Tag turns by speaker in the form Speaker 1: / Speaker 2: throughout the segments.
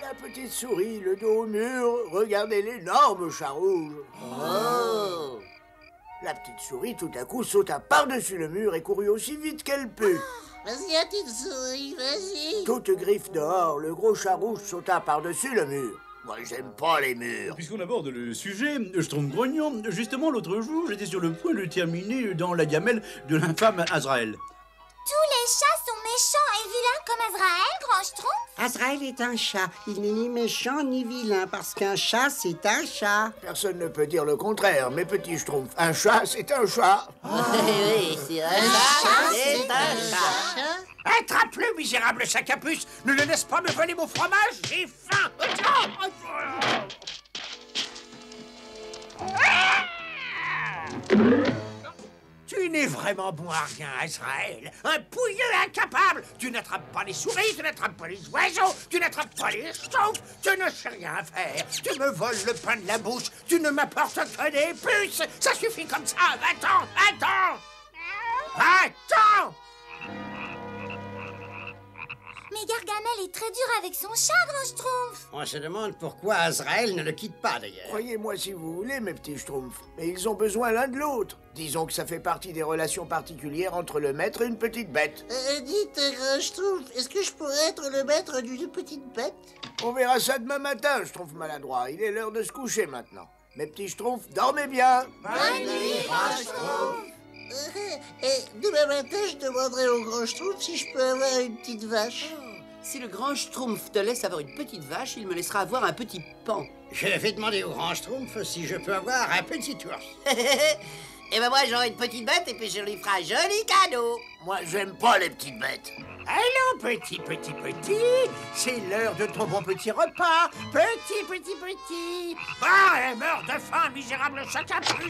Speaker 1: La petite souris, le dos au mur, regardez l'énorme chat rouge.
Speaker 2: Oh!
Speaker 1: La petite souris, tout à coup, sauta par-dessus le mur et courut aussi vite qu'elle put.
Speaker 2: Vas-y, la petite souris, vas-y.
Speaker 1: Toute griffe dehors, le gros chat rouge sauta par-dessus le mur. Moi, j'aime pas les murs.
Speaker 3: Puisqu'on aborde le sujet, Schtroumpf grognon, justement l'autre jour, j'étais sur le point de terminer dans la gamelle de l'infâme Azraël.
Speaker 4: Tous les chats sont méchants et vilains comme Azraël, grand Schtroumpf.
Speaker 5: Azraël est un chat. Il n'est ni méchant ni vilain, parce qu'un chat, c'est un chat.
Speaker 1: Personne ne peut dire le contraire, mes petits Schtroumpfs. Un chat, c'est un chat.
Speaker 2: Oui, c'est un chat, c'est un chat.
Speaker 6: Attrape-le, misérable sac à puce. Ne le laisse pas me voler mon fromage, j'ai faim. Tu n'es vraiment bon à rien, Azraël. Un pouilleux incapable. Tu n'attrapes pas les souris, tu n'attrapes pas les oiseaux, tu n'attrapes pas les schtroumpfs. Tu ne sais rien faire. Tu me voles le pain de la bouche. Tu ne m'apportes que des puces. Ça suffit comme ça. Va-t'en, va-t'en. Va-t'en.
Speaker 4: Mais Gargamel est très dur avec son chat, grand Schtroumpf.
Speaker 5: On se demande pourquoi Azraël ne le quitte pas, d'ailleurs.
Speaker 1: Croyez-moi si vous voulez, mes petits Schtroumpfs. Mais ils ont besoin l'un de l'autre. Disons que ça fait partie des relations particulières entre le maître et une petite bête.
Speaker 2: Dites, grand Schtroumpf, est-ce que je pourrais être le maître d'une petite bête?
Speaker 1: On verra ça demain matin, Schtroumpf maladroit. Il est l'heure de se coucher maintenant. Mes petits Schtroumpfs, dormez bien.
Speaker 4: Bonne nuit, grand Schtroumpf.
Speaker 2: Et demain matin, je demanderai au grand Schtroumpf si je peux avoir une petite vache.
Speaker 7: Si le grand Schtroumpf te laisse avoir une petite vache, il me laissera avoir un petit pan.
Speaker 5: Je vais demander au grand Schtroumpf si je peux avoir un petit ours.
Speaker 7: Et ben moi j'aurai une petite bête et puis je lui ferai un joli cadeau.
Speaker 1: Moi, j'aime pas les petites bêtes.
Speaker 6: Allons, petit, c'est l'heure de ton bon petit repas. Petit. Ah, elle meurt de faim, misérable sac à puce.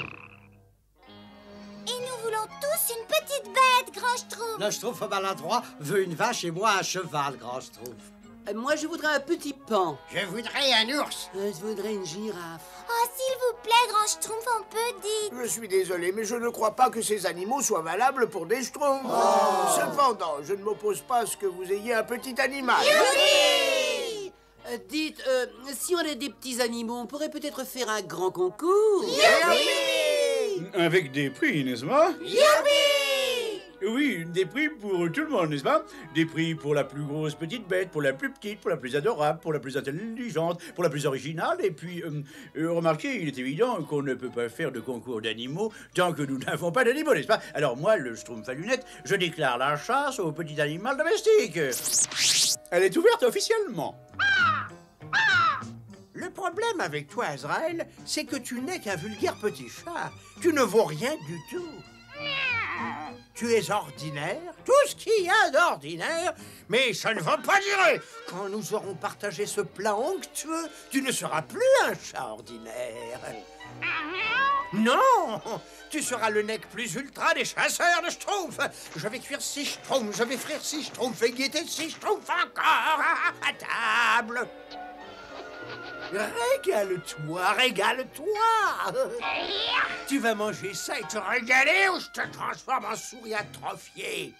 Speaker 4: Et nous voulons tous une petite bête, grand Schtroumpf.
Speaker 5: Le Schtroumpf maladroit veut une vache et moi un cheval, grand Schtroumpf.
Speaker 7: Moi je voudrais un petit pan.
Speaker 5: Je voudrais un ours.
Speaker 7: Je voudrais une girafe.
Speaker 4: Oh, s'il vous plaît, grand Schtroumpf, on peut dire.
Speaker 1: Je suis désolé, mais je ne crois pas que ces animaux soient valables pour des Schtroumpfs. Cependant, je ne m'oppose pas à ce que vous ayez un petit animal.
Speaker 4: Oui.
Speaker 7: Dites, si on a des petits animaux, on pourrait peut-être faire un grand concours.
Speaker 3: Avec des prix, n'est-ce pas? Oui, des prix pour tout le monde, n'est-ce pas? Des prix pour la plus grosse petite bête, pour la plus petite, pour la plus adorable, pour la plus intelligente, pour la plus originale. Et puis, remarquez, il est évident qu'on ne peut pas faire de concours d'animaux tant que nous n'avons pas d'animaux, n'est-ce pas? Alors moi, le Schtroumpf à lunettes, je déclare la chasse au petit animal domestique. Elle est ouverte officiellement.
Speaker 6: Le problème avec toi, Azraël, c'est que tu n'es qu'un vulgaire petit chat. Tu ne vaux rien du tout. Tu es ordinaire, tout ce qu'il y a d'ordinaire, mais ça ne va pas durer. Quand nous aurons partagé ce plat onctueux, tu ne seras plus un chat ordinaire. Non, tu seras le nec plus ultra des chasseurs de Schtroumpfs. Je vais cuire 6 Schtroumpfs, je vais frire 6 Schtroumpfs et guetter 6 Schtroumpfs encore à table. Régale-toi, régale-toi. Tu vas manger ça et te régaler ou je te transforme en souris atrophiée.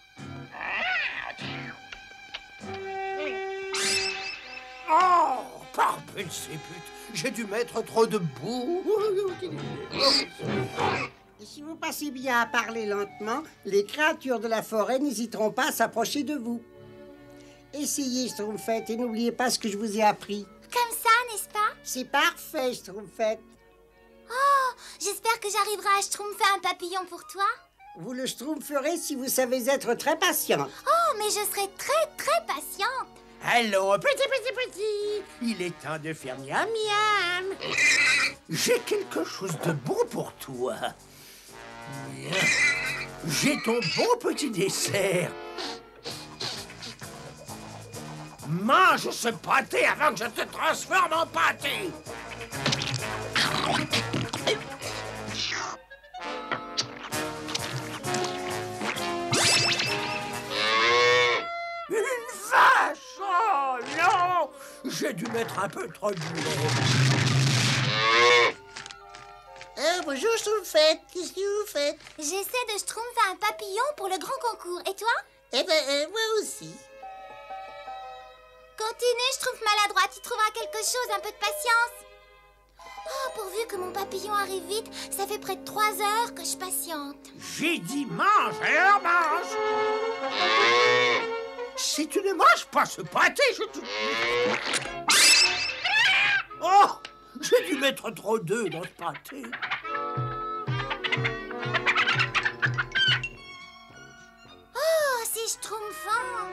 Speaker 6: Oh, par Belzébuth, j'ai dû mettre trop de boue.
Speaker 5: Si vous passez bien à parler lentement, les créatures de la forêt n'hésiteront pas à s'approcher de vous. Essayez, Schtroumpfette, et n'oubliez pas ce que je vous ai appris.
Speaker 4: Comme ça, n'est-ce pas?
Speaker 5: C'est parfait, Schtroumpfette.
Speaker 4: Oh, j'espère que j'arriverai à schtroumpfer un papillon pour toi.
Speaker 5: Vous le schtroumpferez si vous savez être très patiente.
Speaker 4: Oh, mais je serai très patiente.
Speaker 6: Allons, petit, il est temps de faire miam miam. J'ai quelque chose de bon pour toi. J'ai ton bon petit dessert. Mange ce pâté avant que je te transforme en pâté. Une vache! Oh non! J'ai dû mettre un peu trop de lait.
Speaker 2: Bonjour, Schtroumpfette. Qu'est-ce que vous faites?
Speaker 4: J'essaie de schtroumpfer un papillon pour le grand concours. Et toi?
Speaker 2: Eh ben, moi aussi.
Speaker 4: Quand continue, je trouve maladroit. Tu trouveras quelque chose, un peu de patience. Oh, pourvu que mon papillon arrive vite, ça fait près de 3 heures que je patiente.
Speaker 6: J'ai dit mange, alors mange. Si tu ne manges pas ce pâté, je te... Oh, j'ai dû mettre trop d'œufs dans ce pâté.
Speaker 4: Oh, c'est schtroumpfant.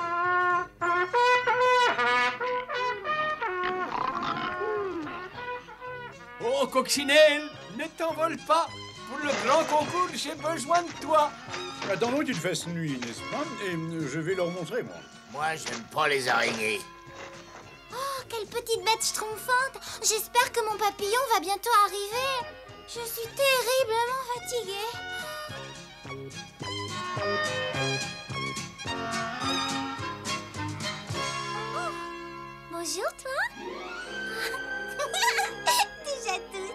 Speaker 8: Oh, Coccinelle, ne t'envole pas. Pour le grand concours, j'ai besoin de toi.
Speaker 3: Attendons qu'il fasse nuit, n'est-ce pas? Et je vais leur montrer, moi.
Speaker 1: Moi, j'aime pas les araignées.
Speaker 4: Oh, quelle petite bête schtroumpfante. J'espère que mon papillon va bientôt arriver. Je suis terriblement fatiguée. Oh, bonjour, toi. Déjà tout.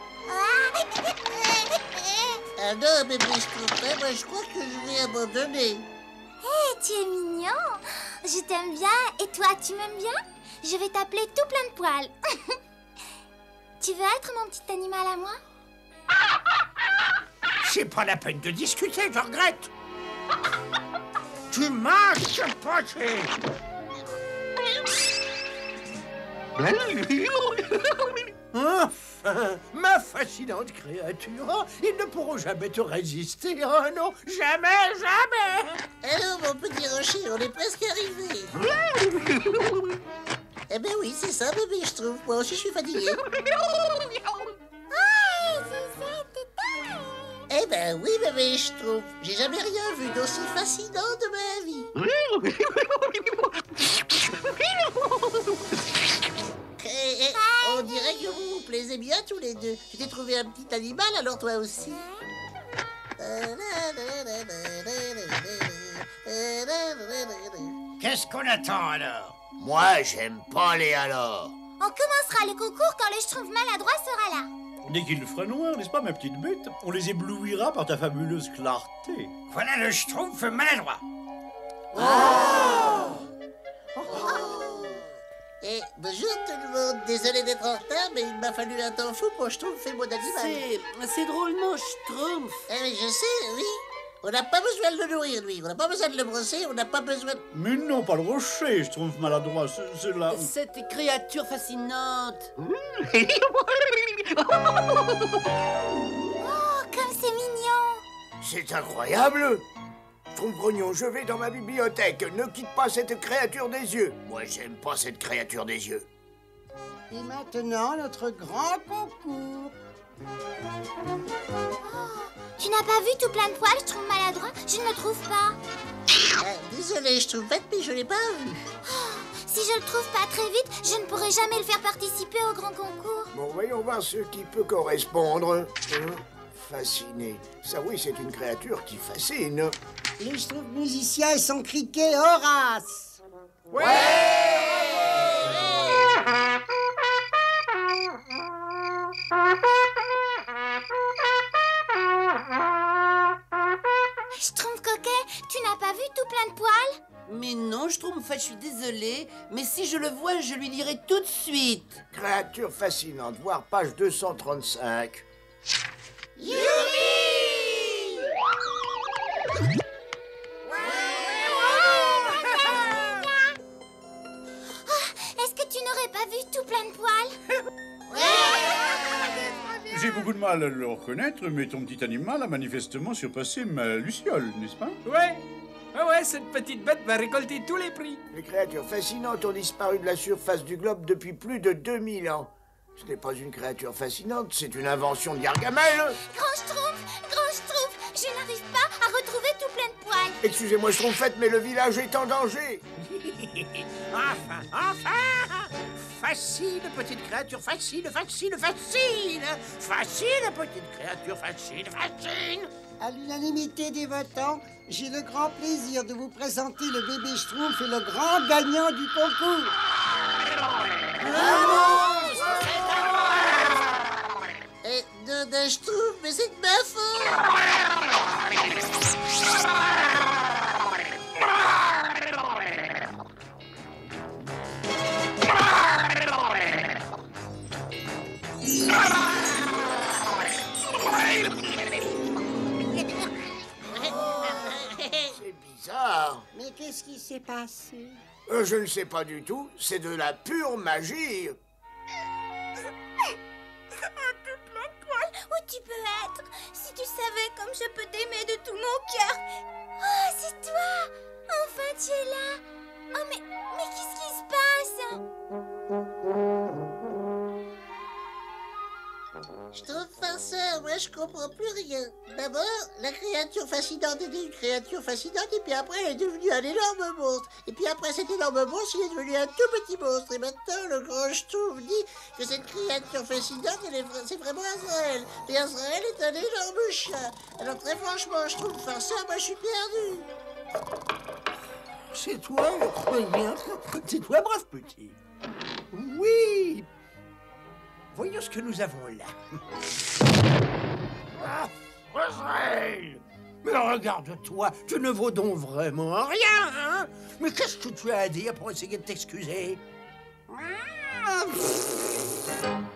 Speaker 2: Ah non, bébé Schtroumpf, moi je crois que je vais abandonner.
Speaker 4: Hé, tu es mignon. Je t'aime bien. Et toi, tu m'aimes bien? Je vais t'appeler tout plein de poils. Tu veux être mon petit animal à moi?
Speaker 6: C'est pas la peine de discuter, je regrette. Tu manges ce pâté. Enfin, ma fascinante créature, ils ne pourront jamais te résister. Oh non, jamais, jamais.
Speaker 2: Alors, mon petit rocher, on est presque arrivé. Eh ben oui, c'est ça, bébé Schtroumpf. Moi aussi, je suis fatigué. Eh ben oui, bébé Schtroumpf. J'ai jamais rien vu d'aussi fascinant de ma vie. On dirait que vous vous plaisez bien tous les deux. Tu t'es trouvé un petit animal, alors toi aussi.
Speaker 6: Qu'est-ce qu'on attend alors?
Speaker 1: Moi, j'aime pas les alors.
Speaker 4: On commencera le concours quand le schtroumpf maladroit sera là.
Speaker 3: Dès qu'il fera noir, n'est-ce pas, ma petite bête? On les éblouira par ta fabuleuse clarté.
Speaker 6: Voilà le Schtroumpf maladroit.
Speaker 2: Et bonjour tout le monde. Désolé d'être en retard, mais il m'a fallu un temps fou pour Schtroumpf et mon animal.
Speaker 7: C'est drôlement Schtroumpf.
Speaker 2: Eh oui, je sais, oui. On n'a pas besoin de le nourrir, lui. On n'a pas besoin de le brosser, on n'a pas besoin de...
Speaker 3: Mais non, pas le rocher, je trouve maladroit, c'est là.
Speaker 7: Cette créature fascinante.
Speaker 4: Oh, comme c'est mignon.
Speaker 1: C'est incroyable. Schtroumpf-Grognon, je vais dans ma bibliothèque. Ne quitte pas cette créature des yeux. Moi, j'aime pas cette créature des yeux.
Speaker 5: Et maintenant, notre grand concours.
Speaker 4: Tu n'as pas vu tout plein de poils, schtroumpf maladroit? Je ne le trouve pas.
Speaker 2: Désolé, Schtroumpfette, mais je l'ai pas vu.
Speaker 4: Si je le trouve pas très vite, je ne pourrai jamais le faire participer au grand concours.
Speaker 1: Bon, voyons voir ce qui peut correspondre. Fasciné. Ça, oui, c'est une créature qui fascine.
Speaker 5: Les Schtroumpfs musiciens et son criquet Horace.
Speaker 4: Schtroumpf coquet, tu n'as pas vu tout plein de poils?
Speaker 7: Mais non, Schtroumpf, je suis désolée. Mais si je le vois, je lui dirai tout de suite.
Speaker 1: Créature fascinante, voir page 235.
Speaker 4: Est-ce que tu n'aurais pas vu tout plein de poils?
Speaker 3: J'ai beaucoup de mal à le reconnaître, mais ton petit animal a manifestement surpassé ma luciole, n'est-ce pas?
Speaker 8: Ouais. Ah ouais, cette petite bête va récolter tous les prix.
Speaker 1: Les créatures fascinantes ont disparu de la surface du globe depuis plus de 2000 ans. Ce n'est pas une créature fascinante, c'est une invention de Gargamel.
Speaker 4: Grand Schtroumpf, je n'arrive pas à retrouver tout plein de poils.
Speaker 1: Excusez-moi, Schtroumpfette, mais le village est en danger.
Speaker 6: Enfin. Facile, petite créature, facile, petite créature, facile.
Speaker 5: À l'unanimité des votants, j'ai le grand plaisir de vous présenter le bébé Schtroumpf et le grand gagnant du concours.
Speaker 2: Et d'un Schtroumpf, mais c'est de ma faute.
Speaker 5: Qu'est-ce qui s'est passé?
Speaker 1: Je ne sais pas du tout, c'est de la pure magie.
Speaker 4: Où tu peux être? Si tu savais comme je peux t'aimer de tout mon cœur. Oh, c'est toi! Enfin, tu es là. Oh, mais qu'est-ce qui se passe?
Speaker 2: Je trouve farceur, moi je comprends plus rien. D'abord, la créature fascinante était une créature fascinante, et puis après elle est devenue un énorme monstre. Et puis après cet énorme monstre, il est devenu un tout petit monstre. Et maintenant, le grand Schtroumpf dit que cette créature fascinante, c'est vraiment Azraël. Et Azraël est un énorme chat. Alors très franchement, je trouve farceur, moi je suis perdu.
Speaker 6: C'est toi, rien. C'est toi, brave petit. Oui. Voyons ce que nous avons là. Ah, Azraël! Mais regarde-toi, tu ne vaux donc vraiment rien, hein? Mais qu'est-ce que tu as à dire pour essayer de t'excuser?